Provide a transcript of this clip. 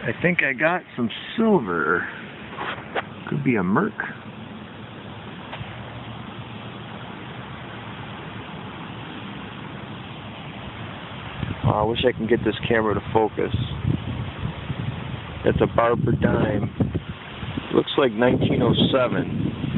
I think I got some silver. Could be a Merc. Oh, I wish I can get this camera to focus. That's a Barber dime. Looks like 1907.